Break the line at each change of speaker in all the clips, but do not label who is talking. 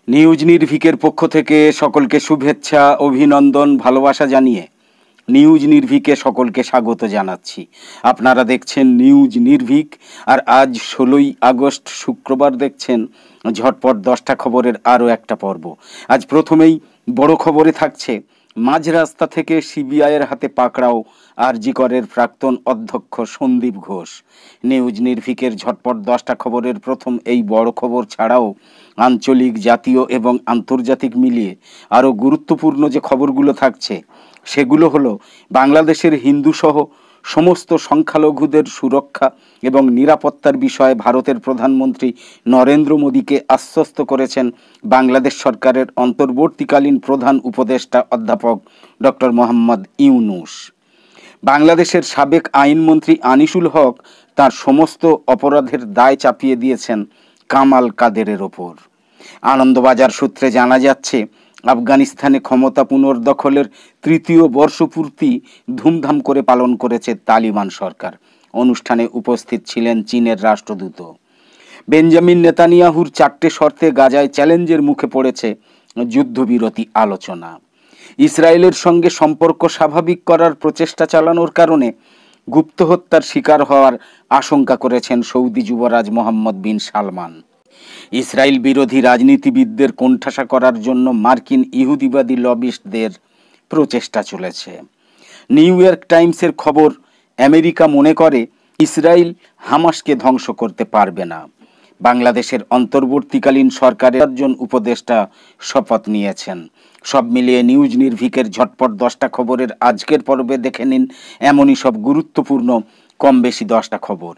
News নির্ভীকের পক্ষ থেকে সকলকে শুভেচ্ছা, অভিনন্দন, ভালোবাসা জানিয়ে নিউজ নির্ভীকে সকলকে স্বাগত জানাচ্ছি। আপনারা দেখছেন নিউজ নির্ভীক, আর আজ 16ই আগস্ট শুক্রবার দেখছেন ঝটপট 10টা খবরের আরও একটা পর্ব। আজ প্রথমেই বড় খবরে থাকছে, মাঝ রাস্তা থেকে সিবিআইয়ের হাতে পাকড়াও আরজি করের প্রাক্তন অধ্যক্ষ সন্দীপ ঘোষ। নিউজ নির্ভীকের ঝটপট 10টা খবরের প্রথম এই বড় খবর ছাড়াও আঞ্চলিক, জাতীয় এবং আন্তর্জাতিক মিলিয়ে আরও গুরুত্বপূর্ণ যে খবরগুলো থাকছে সেগুলো হলো, বাংলাদেশের হিন্দুসহ সমস্ত সংখ্যালঘুদের সুরক্ষা এবং নিরাপত্তার বিষয়ে ভারতের প্রধানমন্ত্রী নরেন্দ্র মোদীকে আশ্বস্ত করেছেন বাংলাদেশ সরকারের অন্তর্বর্তীকালীন প্রধান উপদেষ্টা অধ্যাপক ডক্টর মোহাম্মদ ইউনূস। বাংলাদেশের সাবেক আইনমন্ত্রী আনিসুল হক তার সমস্ত অপরাধের দায় চাপিয়ে দিয়েছেন কামাল কাদেরের ওপর। আনন্দবাজার সূত্রে জানা যাচ্ছে, আফগানিস্তানে ক্ষমতা পুনর্দখলের 3য় বর্ষপূর্তি ধুমধাম করে পালন করেছে তালিবান সরকার। অনুষ্ঠানে উপস্থিত ছিলেন চীনের রাষ্ট্রদূত। বেঞ্জামিন নেতানিয়াহুর 4টে শর্তে গাজায় চ্যালেঞ্জের মুখে পড়েছে যুদ্ধবিরতি আলোচনা। ইসরায়েলের সঙ্গে সম্পর্ক স্বাভাবিক করার প্রচেষ্টা চালানোর কারণে গুপ্ত হত্যার শিকার হওয়ার আশঙ্কা করেছেন সৌদি যুবরাজ মোহাম্মদ বিন সালমান। ইসরায়েল বিরোধী রাজনীতিবিদদের কোণঠাসা করার জন্য মার্কিন ইহুদিবাদী লবিস্টদের প্রচেষ্টা চলেছে। নিউ ইয়র্ক টাইমসের খবর, আমেরিকা মনে করে ইসরায়েল হামাসকে ধ্বংস করতে পারবে না। বাংলাদেশের অন্তর্বর্তীকালীন সরকারের 4 জন উপদেষ্টা শপথ নিয়েছেন। সব মিলিয়ে নিউজ নির্ভীকের ঝটপট 10টা খবরের আজকের পর্বে দেখে নিন এমনই সব গুরুত্বপূর্ণ কম বেশি 10টা খবর।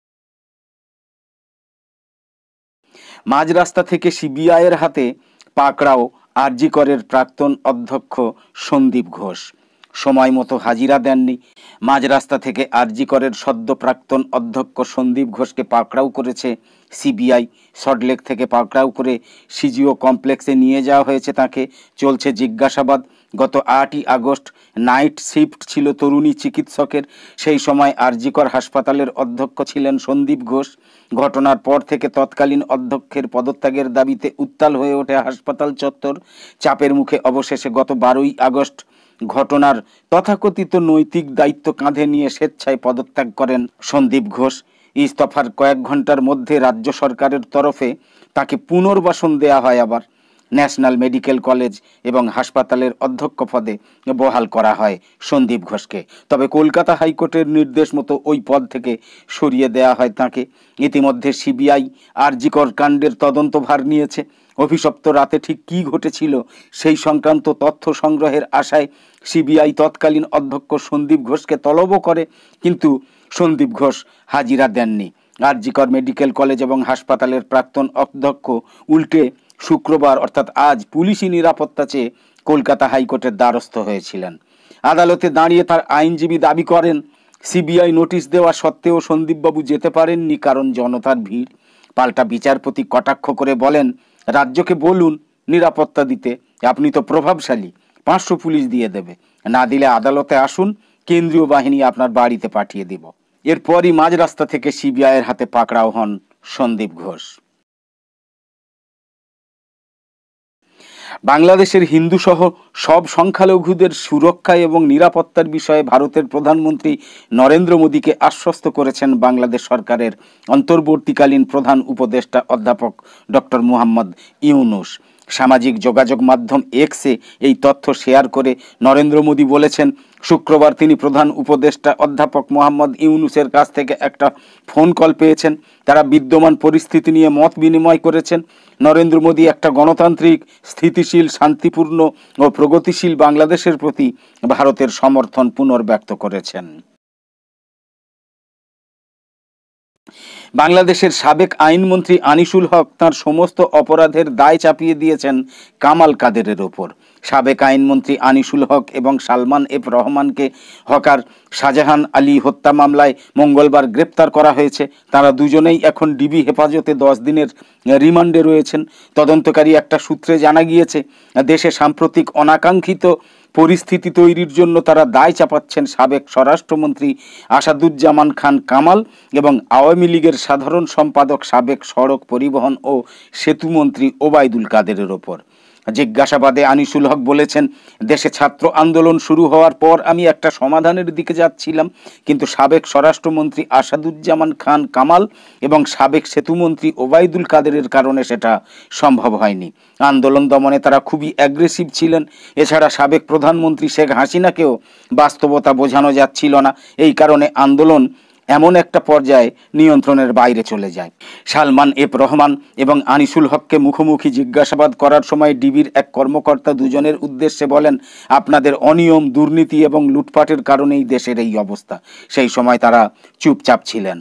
মাঝ রাস্তা থেকে সিবিআইয়ের হাতে পাকড়াও আরজি করের প্রাক্তন অধ্যক্ষ সন্দীপ ঘোষ। সময় মতো হাজিরা দেননি। মাঝ রাস্তা থেকে আরজি করের সদ্য প্রাক্তন অধ্যক্ষ সন্দীপ ঘোষকে পাকড়াও করেছে সিবিআই। সল্টলেক থেকে পাকড়াও করে সিজিও কমপ্লেক্সে নিয়ে যাওয়া হয়েছে তাকে। চলছে জিজ্ঞাসাবাদ। গত 8ই আগস্ট নাইট শিফট ছিল তরুণী চিকিৎসকের। সেই সময় আরজি কর হাসপাতালের অধ্যক্ষ ছিলেন সন্দীপ ঘোষ। ঘটনার পর থেকে তৎকালীন অধ্যক্ষের পদত্যাগের দাবিতে উত্তাল হয়ে ওঠে হাসপাতাল চত্বর। চাপের মুখে অবশেষে গত 12ই আগস্ট ঘটনার তথাকথিত নৈতিক দায়িত্ব কাঁধে নিয়ে স্বেচ্ছায় পদত্যাগ করেন সন্দীপ ঘোষ। ইস্তফার কয়েক ঘন্টার মধ্যে রাজ্য সরকারের তরফে তাকে পুনর্বাসন দেয়া হয়। আবার ন্যাশনাল মেডিকেল কলেজ এবং হাসপাতালের অধ্যক্ষ পদে বহাল করা হয় সন্দীপ ঘোষকে। তবে কলকাতা হাইকোর্টের নির্দেশ মতো ওই পদ থেকে সরিয়ে দেয়া হয় তাকে। ইতিমধ্যে সিবিআই আরজি কর কাণ্ডের তদন্তভার নিয়েছে। অভিশপ্ত রাতে ঠিক কী ঘটেছিল সেই সংক্রান্ত তথ্য সংগ্রহের আশায় সিবিআই তৎকালীন অধ্যক্ষ সন্দীপ ঘোষকে তলবও করে, কিন্তু সন্দীপ ঘোষ হাজিরা দেননি। আরজি কর মেডিকেল কলেজ এবং হাসপাতালের প্রাক্তন অধ্যক্ষ উল্টে শুক্রবার অর্থাৎ আজ পুলিশি নিরাপত্তা চেয়ে কলকাতা হাইকোর্টের দ্বারস্থ হয়েছিলেন। আদালতে দাঁড়িয়ে তার আইনজীবী দাবি করেন, সিবিআই নোটিশ দেওয়া সত্ত্বেও সন্দীপবাবু যেতে পারেননি কারণ জনতার ভিড়। পাল্টা বিচারপতি কটাক্ষ করে বলেন, রাজ্যকে বলুন নিরাপত্তা দিতে, আপনি তো প্রভাবশালী, 500 পুলিশ দিয়ে দেবে, না দিলে আদালতে আসুন, কেন্দ্রীয় বাহিনী আপনার বাড়িতে পাঠিয়ে দিব। এরপরই মাঝ রাস্তা থেকে সিবিআইয়ের হাতে পাকড়াও হন সন্দীপ ঘোষ। বাংলাদেশের হিন্দুসহ সব সংখ্যালঘুদের সুরক্ষা এবং নিরাপত্তার বিষয়ে ভারতের প্রধানমন্ত্রী নরেন্দ্র মোদীকে আশ্বস্ত করেছেন বাংলাদেশ সরকারের অন্তর্বর্তীকালীন প্রধান উপদেষ্টা অধ্যাপক ডক্টর মোহাম্মদ ইউনূস। সামাজিক যোগাযোগ মাধ্যম এক্সে এই তথ্য শেয়ার করে নরেন্দ্র মোদী বলেছেন, শুক্রবার তিনি প্রধান উপদেষ্টা অধ্যাপক মোহাম্মদ ইউনূসের কাছ থেকে একটা ফোন কল পেয়েছেন। তারা বিদ্যমান পরিস্থিতি নিয়ে মত বিনিময় করেছেন। নরেন্দ্র মোদী একটা গণতান্ত্রিক, স্থিতিশীল, শান্তিপূর্ণ ও প্রগতিশীল বাংলাদেশের প্রতি ভারতের সমর্থন পুনর্ব্যক্ত করেছেন। বাংলাদেশের সাবেক আইনমন্ত্রী আনিসুল হক তাঁর সমস্ত অপরাধের দায় চাপিয়ে দিয়েছেন কামাল কাদেরের ওপর। সাবেক আইনমন্ত্রী আনিসুল হক এবং সালমান এফ রহমানকে হকার শাহজাহান আলী হত্যা মামলায় মঙ্গলবার গ্রেপ্তার করা হয়েছে। তারা দুজনেই এখন ডিবি হেফাজতে 10 দিনের রিমান্ডে রয়েছেন। তদন্তকারী একটা সূত্রে জানা গিয়েছে, দেশে সাম্প্রতিক অনাকাঙ্ক্ষিত পরিস্থিতি তৈরির জন্য তারা দায় চাপাচ্ছেন সাবেক স্বরাষ্ট্রমন্ত্রী আসাদুজ্জামান খান কামাল এবং আওয়ামী লীগের সাধারণ সম্পাদক সাবেক সড়ক পরিবহন ও সেতুমন্ত্রী ওবায়দুল কাদেরের ওপর। জিজ্ঞাসাবাদে আনিসুল হক বলেছেন, দেশে ছাত্র আন্দোলন শুরু হওয়ার পর আমি একটা সমাধানের দিকে যাচ্ছিলাম, কিন্তু সাবেক স্বরাষ্ট্রমন্ত্রী আসাদুজ্জামান খান কামাল এবং সাবেক সেতুমন্ত্রী ওবায়দুল কাদেরের কারণে সেটা সম্ভব হয়নি। আন্দোলন দমনে তারা খুবই অ্যাগ্রেসিভ ছিলেন। এছাড়া সাবেক প্রধানমন্ত্রী শেখ হাসিনাকেও বাস্তবতা বোঝানো যাচ্ছিল না। এই কারণে আন্দোলন এমন একটা পর্যায়ে নিয়ন্ত্রণের বাইরে চলে যায়। সালমান এফ রহমান এবং আনিসুল হককে মুখোমুখি জিজ্ঞাসাবাদ করার সময় ডিবির এক কর্মকর্তা দুজনের উদ্দেশ্যে বলেন, আপনাদের অনিয়ম, দুর্নীতি এবং লুটপাটের কারণেই দেশের এই অবস্থা। সেই সময় তারা চুপচাপ ছিলেন।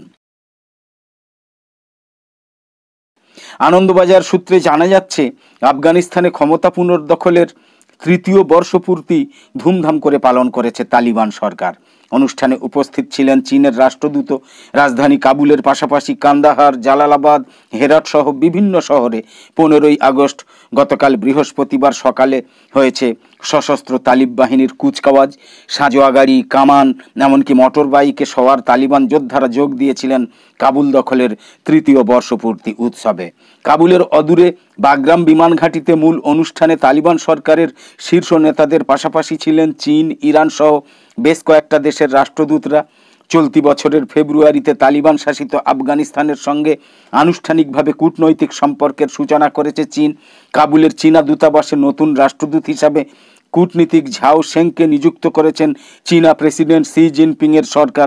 আনন্দবাজার সূত্রে জানা যাচ্ছে, আফগানিস্তানে ক্ষমতা পুনর্দখলের 3য় বর্ষপূর্তি ধুমধাম করে পালন করেছে তালিবান সরকার। অনুষ্ঠানে উপস্থিত ছিলেন চীনের রাষ্ট্রদূত। রাজধানী কাবুলের পাশাপাশি কান্দাহার, জালালাবাদ, হেরাট সহ বিভিন্ন শহরে 15ই আগস্ট গতকাল বৃহস্পতিবার সকালে হয়েছে সশস্ত্র তালিব বাহিনীর কুচকাওয়াজ। সাঁজোয়া গাড়ি, কামান, এমনকি মোটর বাইকে সওয়ার তালিবান যোদ্ধারা যোগ দিয়েছিলেন কাবুল দখলের 3য় বর্ষপূর্তি উৎসবে। কাবুলের অদূরে বাগরাম বিমান ঘাঁটিতে মূল অনুষ্ঠানে তালিবান সরকারের শীর্ষ নেতাদের পাশাপাশি ছিলেন চীন, ইরান সহ বেশ কয়েকটা দেশের রাষ্ট্রদূতরা। চলতি বছরের ফেব্রুয়ারিতে তালিবান শাসিত আফগানিস্তানের সঙ্গে আনুষ্ঠানিকভাবে কূটনৈতিক সম্পর্কের সূচনা করেছে চীন। কাবুলের চীনা দূতাবাসে নতুন রাষ্ট্রদূত হিসাবে কূটনীতিক ঝাও শেংকে নিযুক্ত করেছেন চীনা প্রেসিডেন্ট শি জিনপিংয়ের সরকার।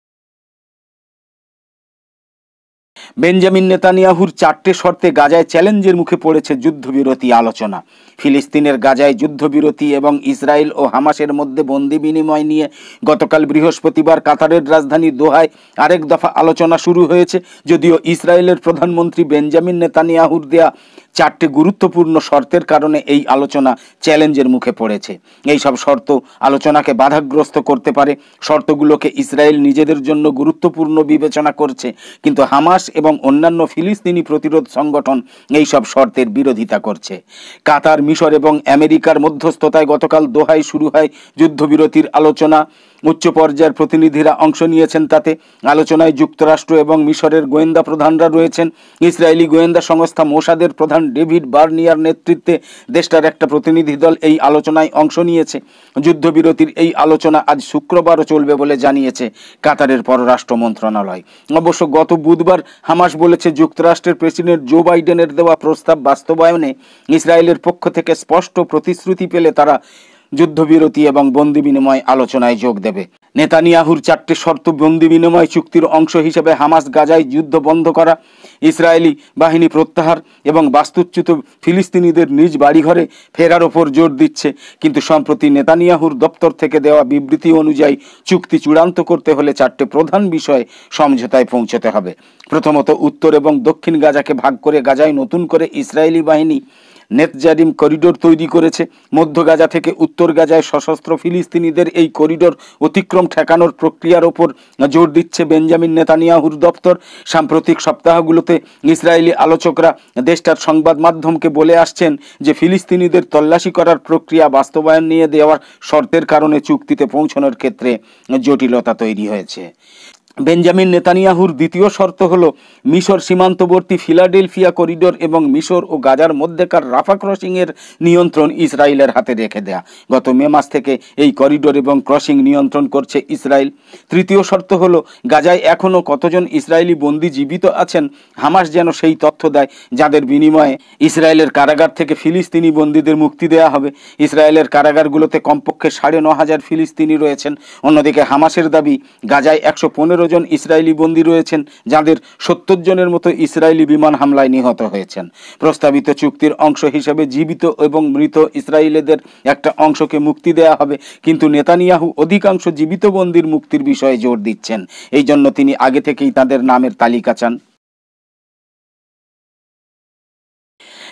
বেঞ্জামিন নেতানিয়াহুর 4টে শর্তে গাজায় চ্যালেঞ্জের মুখে পড়েছে যুদ্ধবিরতি আলোচনা। ফিলিস্তিনের গাজায় যুদ্ধবিরতি এবং ইসরায়েল ও হামাসের মধ্যে বন্দি বিনিময় নিয়ে গতকাল বৃহস্পতিবার কাতারের রাজধানী দোহায় আরেক দফা আলোচনা শুরু হয়েছে। যদিও ইসরায়েলের প্রধানমন্ত্রী বেঞ্জামিন নেতানিয়াহুর দেয়া 4টে গুরুত্বপূর্ণ শর্তের কারণে এই আলোচনা চ্যালেঞ্জের মুখে পড়েছে। এই সব শর্ত আলোচনাকে বাধাগ্রস্ত করতে পারে। শর্তগুলোকে ইসরায়েল নিজেদের জন্য গুরুত্বপূর্ণ বিবেচনা করছে, কিন্তু হামাস এবং অন্যান্য ফিলিস্তিনি প্রতিরোধ সংগঠন এই সব শর্তের বিরোধিতা করছে। কাতার, মিশর এবং আমেরিকার মধ্যস্থতায় গতকাল দোহায় শুরু হয় যুদ্ধবিরতির আলোচনা। উচ্চ পর্যায়ের প্রতিনিধিরা অংশ নিয়েছেন তাতে। আলোচনায় যুক্তরাষ্ট্র এবং মিশরের গোয়েন্দা প্রধানরা রয়েছেন। ইসরায়েলি গোয়েন্দা সংস্থা মোসাদের প্রধান ডেভিড বার্নিয়ার নেতৃত্বে দেশটার একটা প্রতিনিধি দল এই আলোচনায় অংশ নিয়েছে। যুদ্ধবিরতির এই আলোচনা আজ শুক্রবারও চলবে বলে জানিয়েছে কাতারের পররাষ্ট্র মন্ত্রণালয়। অবশ্য গত বুধবার হামাস বলেছে, যুক্তরাষ্ট্রের প্রেসিডেন্ট জো বাইডেনের দেওয়া প্রস্তাব বাস্তবায়নে ইসরায়েলের পক্ষ থেকে স্পষ্ট প্রতিশ্রুতি পেলে তারা যুদ্ধবিরতি এবং বন্দি বিনিময় আলোচনায় যোগ দেবে। নেতানিয়াহুর 4টে শর্ত বন্দি বিনিময় চুক্তির অংশ হিসেবে হামাস গাজায় যুদ্ধ বন্ধ করা, ইসরায়েলি বাহিনী প্রত্যাহার এবং বাস্তুচ্যুত ফিলিস্তিনিদের নিজ বাড়িঘরে ফেরার ওপর জোর দিচ্ছে। কিন্তু সম্প্রতি নেতানিয়াহুর দপ্তর থেকে দেওয়া বিবৃতি অনুযায়ী চুক্তি চূড়ান্ত করতে হলে 4টে প্রধান বিষয়ে সমঝোতায় পৌঁছতে হবে। প্রথমত, উত্তর এবং দক্ষিণ গাজাকে ভাগ করে গাজায় নতুন করে ইসরায়েলি বাহিনী নেতজারিম করিডোর তৈরি করেছে। মধ্য গাজা থেকে উত্তর গাজায় সশস্ত্র ফিলিস্তিনিদের এই করিডোর অতিক্রম ঠেকানোর প্রক্রিয়ার ওপর জোর দিচ্ছে বেঞ্জামিন নেতানিয়াহুর দপ্তর। সাম্প্রতিক সপ্তাহগুলোতে ইসরায়েলি আলোচকরা দেশটার সংবাদ মাধ্যমকে বলে আসছেন যে ফিলিস্তিনিদের তল্লাশি করার প্রক্রিয়া বাস্তবায়ন নিয়ে দেওয়ার শর্তের কারণে চুক্তিতে পৌঁছানোর ক্ষেত্রে জটিলতা তৈরি হয়েছে। বেঞ্জামিন নেতানিয়াহুর দ্বিতীয় শর্ত হল মিশর সীমান্তবর্তী ফিলাডেলফিয়া করিডোর এবং মিশর ও গাজার মধ্যেকার রাফা ক্রসিংয়ের নিয়ন্ত্রণ ইসরায়েলের হাতে রেখে দেয়া। গত মে মাস থেকে এই করিডোর এবং ক্রসিং নিয়ন্ত্রণ করছে ইসরায়েল। তৃতীয় শর্ত হল, গাজায় এখনও কতজন ইসরায়েলি বন্দী জীবিত আছেন হামাস যেন সেই তথ্য দেয়, যাদের বিনিময়ে ইসরায়েলের কারাগার থেকে ফিলিস্তিনি বন্দীদের মুক্তি দেওয়া হবে। ইসরায়েলের কারাগারগুলোতে কমপক্ষে 9,500 ফিলিস্তিনি রয়েছেন। অন্যদিকে হামাসের দাবি, গাজায় 115 জন ইসরায়েলি বন্দী রয়েছেন, যাদের 70 জনের মতো ইসরায়েলি বিমান হামলায় নিহত হয়েছেন। প্রস্তাবিত চুক্তির অংশ হিসেবে জীবিত এবং মৃত ইসরায়েলিদের একটা অংশকে মুক্তি দেওয়া হবে, কিন্তু নেতানিয়াহু অধিকাংশ জীবিত বন্দীর মুক্তির বিষয়ে জোর দিচ্ছেন। এই জন্য তিনি আগে থেকেই তাদের নামের তালিকা চান।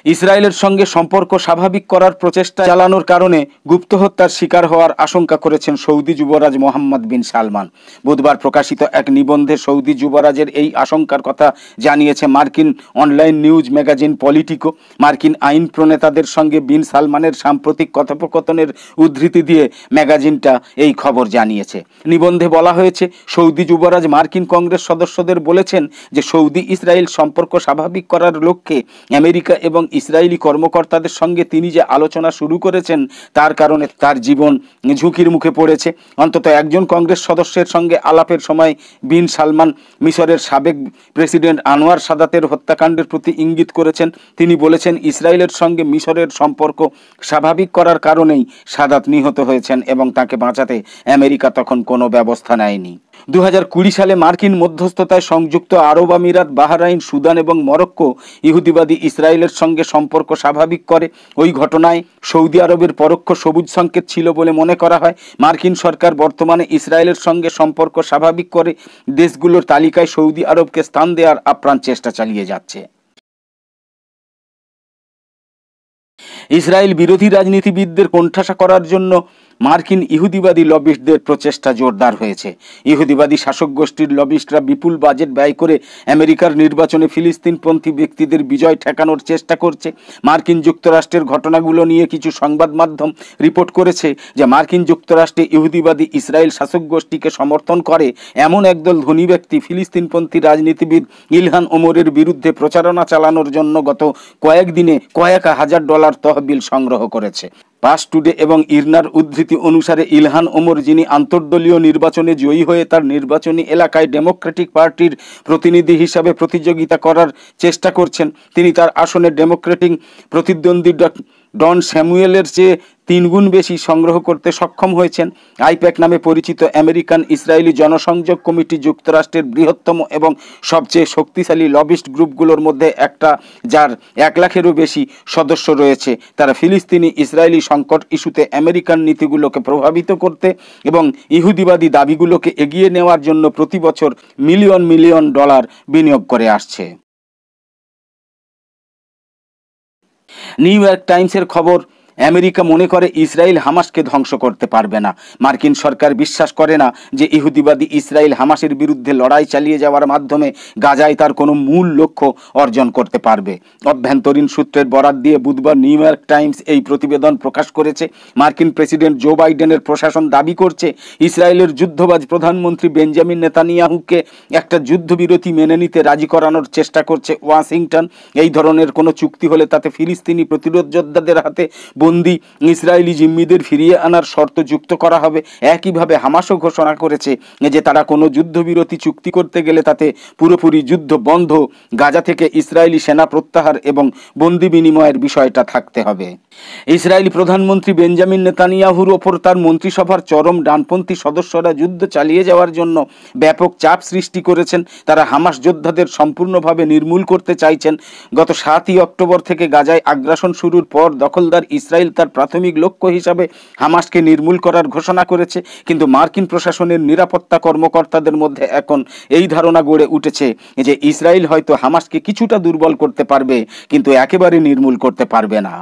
ইসরায়েলের সঙ্গে সম্পর্ক স্বাভাবিক করার প্রচেষ্টা চালানোর কারণে গুপ্ত হত্যার শিকার হওয়ার আশঙ্কা করেছেন সৌদি যুবরাজ মোহাম্মদ বিন সালমান। বুধবার প্রকাশিত এক নিবন্ধে সৌদি যুবরাজের এই আশঙ্কার কথা জানিয়েছে মার্কিন অনলাইন নিউজ ম্যাগাজিন পলিটিকো। মার্কিন আইন প্রণেতাদের সঙ্গে বিন সালমানের সাম্প্রতিক কথোপকথনের উদ্ধৃতি দিয়ে ম্যাগাজিনটা এই খবর জানিয়েছে। নিবন্ধে বলা হয়েছে, সৌদি যুবরাজ মার্কিন কংগ্রেস সদস্যদের বলেছেন যে সৌদি ইসরায়েল সম্পর্ক স্বাভাবিক করার লক্ষ্যে আমেরিকা এবং ইসরায়েলি কর্মকর্তাদের সঙ্গে তিনি যে আলোচনা শুরু করেছেন তার কারণে তার জীবন ঝুঁকির মুখে পড়েছে। অন্তত একজন কংগ্রেস সদস্যের সঙ্গে আলাপের সময় বিন সালমান মিশরের সাবেক প্রেসিডেন্ট আনোয়ার সাদাতের হত্যাকাণ্ডের প্রতি ইঙ্গিত করেছেন। তিনি বলেছেন, ইসরায়েলের সঙ্গে মিশরের সম্পর্ক স্বাভাবিক করার কারণেই সাদাত নিহত হয়েছেন এবং তাকে বাঁচাতে আমেরিকা তখন কোনো ব্যবস্থা নেয়নি। 2020 সালে মার্কিন মধ্যস্থতায় সংযুক্ত আরব আমিরাত, বাহরাইন, সুদান এবং মরক্কো ইহুদিবাদী ইসরায়েলের সঙ্গে সম্পর্ক স্বাভাবিক করে। ওই ঘটনায় সৌদি আরবের পরোক্ষ সবুজ সংকেত ছিল বলে মনে করা হয়। মার্কিন সরকার বর্তমানে ইসরায়েলের সঙ্গে সম্পর্ক স্বাভাবিক করে দেশগুলোর তালিকায় সৌদি আরবকে স্থান দেওয়ার আপ্রাণ চেষ্টা চালিয়ে যাচ্ছে। ইসরায়েল বিরোধী রাজনীতিবিদদের কোণঠাসা করার জন্য মার্কিন ইহুদিবাদী লবিস্টদের প্রচেষ্টা জোরদার হয়েছে। ইহুদিবাদী শাসক গোষ্ঠীর লবিস্টরা বিপুল বাজেট ব্যয় করে আমেরিকার নির্বাচনে ফিলিস্তিনপন্থী ব্যক্তিদের বিজয় ঠেকানোর চেষ্টা করছে। মার্কিন যুক্তরাষ্ট্রের ঘটনাগুলো নিয়ে কিছু সংবাদ মাধ্যম রিপোর্ট করেছে যে মার্কিন যুক্তরাষ্ট্রে ইহুদিবাদী ইসরায়েল শাসক গোষ্ঠীকে সমর্থন করে এমন একদল ধনী ব্যক্তি ফিলিস্তিনপন্থী রাজনীতিবিদ ইলহান ওমরের বিরুদ্ধে প্রচারণা চালানোর জন্য গত কয়েকদিনে কয়েক হাজার ডলার তহবিল সংগ্রহ করেছে। পাস টুডে এবং ইরনার উদ্ধৃতি অনুসারে ইলহান ওমর, যিনি আন্তর্দলীয় নির্বাচনে জয়ী হয়ে তার নির্বাচনী এলাকায় ডেমোক্রেটিক পার্টির প্রতিনিধি হিসাবে প্রতিযোগিতা করার চেষ্টা করছেন, তিনি তার আসনে ডেমোক্রেটিক প্রতিদ্বন্দ্বী ডন স্যামুয়েলের চেয়ে 3 গুণ বেশি সংগ্রহ করতে সক্ষম হয়েছেন। আইপ্যাক নামে পরিচিত আমেরিকান ইসরায়েলি জনসংযোগ কমিটি যুক্তরাষ্ট্রের বৃহত্তম এবং সবচেয়ে শক্তিশালী লবিস্ট গ্রুপগুলোর মধ্যে একটা, যার 1 লাখেরও বেশি সদস্য রয়েছে। তারা ফিলিস্তিনি ইসরায়েলি সংকট ইস্যুতে আমেরিকান নীতিগুলোকে প্রভাবিত করতে এবং ইহুদিবাদী দাবিগুলোকে এগিয়ে নেওয়ার জন্য প্রতি বছর মিলিয়ন মিলিয়ন ডলার বিনিয়োগ করে আসছে। নিউ ইয়র্ক টাইমসের খবর, আমেরিকা মনে করে ইসরায়েল হামাসকে ধ্বংস করতে পারবে না। মার্কিন সরকার বিশ্বাস করে না যে ইহুদিবাদী ইসরায়েল হামাসের বিরুদ্ধে লড়াই চালিয়ে যাওয়ার মাধ্যমে গাজায় তার কোনো মূল লক্ষ্য অর্জন করতে পারবে। অভ্যন্তরীণ সূত্রের বরাত দিয়ে বুধবার নিউ ইয়র্ক টাইমস এই প্রতিবেদন প্রকাশ করেছে। মার্কিন প্রেসিডেন্ট জো বাইডেনের প্রশাসন দাবি করছে ইসরায়েলের যুদ্ধবাজ প্রধানমন্ত্রী বেঞ্জামিন নেতানিয়াহুকে একটা যুদ্ধবিরতি মেনে নিতে রাজি করানোর চেষ্টা করছে ওয়াশিংটন। এই ধরনের কোনো চুক্তি হলে তাতে ফিলিস্তিনি প্রতিরোধ যোদ্ধাদের হাতে বন্দি ইসরায়েলি জিম্মিদের ফিরিয়ে আনার শর্ত যুক্ত করা হবে। একইভাবে হামাসও ঘোষণা করেছে যে তারা কোনো যুদ্ধবিরতি চুক্তি করতে গেলে তাতে পুরোপুরি যুদ্ধ বন্ধ, গাজা থেকে ইসরায়েলি সেনা প্রত্যাহার এবং বন্দি বিনিময়ের বিষয়টা থাকতে হবে। ইসরায়েলি প্রধানমন্ত্রী বেঞ্জামিন নেতানিয়াহুর ওপর তার মন্ত্রিসভার চরম ডানপন্থী সদস্যরা যুদ্ধ চালিয়ে যাওয়ার জন্য ব্যাপক চাপ সৃষ্টি করেছেন। তারা হামাস যোদ্ধাদের সম্পূর্ণভাবে নির্মূল করতে চাইছেন। গত 7ই অক্টোবর থেকে গাজায় আগ্রাসন শুরুর পর দখলদার ইসরায়েল তার প্রাথমিক লক্ষ্য হিসাবে হামাসকে নির্মূল করার ঘোষণা করেছে। কিন্তু মার্কিন প্রশাসনের নিরাপত্তা কর্মকর্তাদের মধ্যে এখন এই ধারণা গড়ে উঠেছে যে ইসরায়েল হয়তো হামাসকে কিছুটা দুর্বল করতে পারবে, কিন্তু একেবারে নির্মূল করতে পারবে না।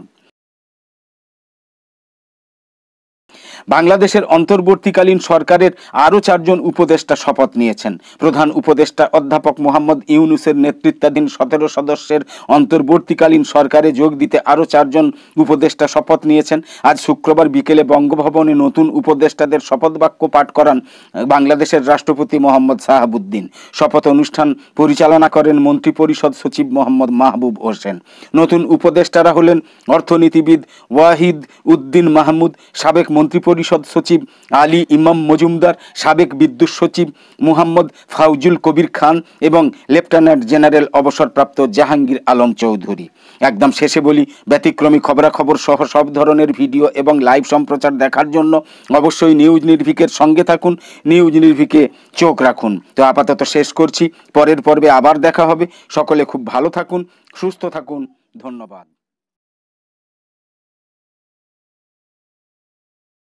বাংলাদেশের অন্তর্বর্তীকালীন সরকারের আরও 4 জন উপদেষ্টা শপথ নিয়েছেন। প্রধান উপদেষ্টা অধ্যাপক মোহাম্মদ ইউনূসের নেতৃত্বাধীন 17 সদস্যের অন্তর্বর্তীকালীন সরকারে যোগ দিতে আরও 4 জন উপদেষ্টা শপথ নিয়েছেন। আজ শুক্রবার বিকেলে বঙ্গভবনে নতুন উপদেষ্টাদের শপথ বাক্য পাঠ করান বাংলাদেশের রাষ্ট্রপতি মোহাম্মদ শাহাবুদ্দিন। শপথ অনুষ্ঠান পরিচালনা করেন মন্ত্রিপরিষদ সচিব মোহাম্মদ মাহবুব হোসেন। নতুন উপদেষ্টারা হলেন অর্থনীতিবিদ ওয়াহিদ উদ্দিন মাহমুদ, সাবেক মন্ত্রিপরিষদ সচিব আলী ইমাম মজুমদার, সাবেক বিদ্যুৎ সচিব মুহাম্মদ ফাউজুল কবির খান এবং লেফটেন্যান্ট জেনারেল অবসরপ্রাপ্ত জাহাঙ্গীর আলম চৌধুরী। একদম শেষে বলি, ব্যতিক্রমী খবরাখবর সহ সব ধরনের ভিডিও এবং লাইভ সম্প্রচার দেখার জন্য অবশ্যই নিউজ নির্ভিকের সঙ্গে থাকুন, নিউজ নির্ভিকে চোখ রাখুন। তো আপাতত শেষ করছি, পরের পর্বে আবার দেখা হবে। সকলে খুব ভালো থাকুন, সুস্থ থাকুন, ধন্যবাদ।